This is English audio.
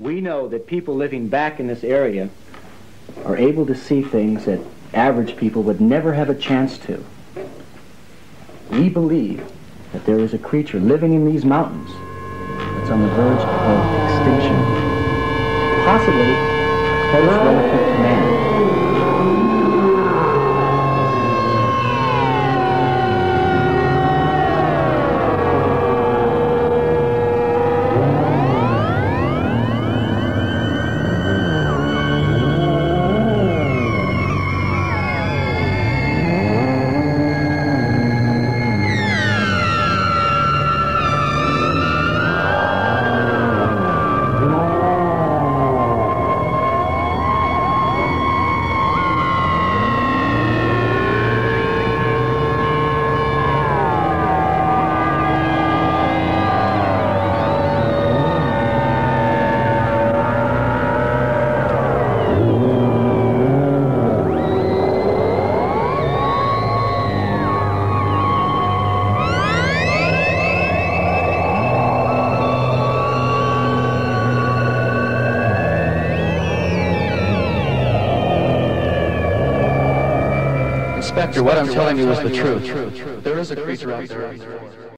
We know that people living back in this area are able to see things that average people would never have a chance to. We believe that there is a creature living in these mountains that's on the verge of extinction, possibly a close relative to man. Inspector, what I'm telling you is the truth. There is a creature out there.